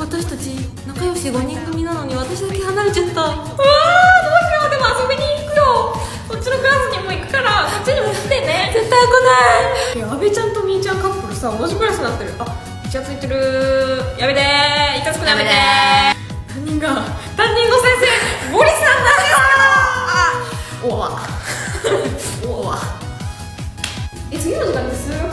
私たち仲良し5人組なのに私だけ離れちゃった。うわー、どうしよう。でも遊びに行くよ。こっちのクラスにも行くからこっちにも来てね。絶対来ない。阿部ちゃんとみーちゃんカップルさ、同じクラスになってる。あ、イチャついてる。やめてー、イチャつくのやめてー。担任の先生ゴリさんなんですか。おわおわ。次の時間ってすごい